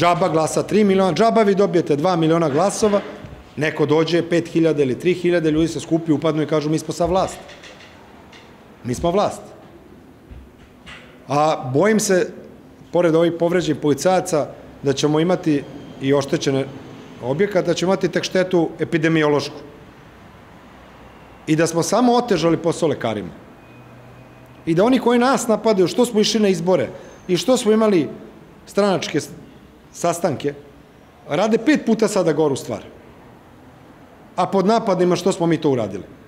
džaba glasa 3 miliona, džaba vi dobijete 2 miliona glasova, neko dođe 5.000 ili 3.000, ljudi se skupi, upadnu i kažu mi smo sa vlast. Mi smo vlast. A bojim se, pored ovih povređenih policajaca, da ćemo imati i oštećene objekata, da ćemo imati tek štetu epidemiološku. I da smo samo otežali posao lekarima. I da oni koji nas napadaju, što smo išli na izbore i što smo imali stranačke sastanke, rade 5 puta sada goru stvar. A pod napadima što smo mi to uradili?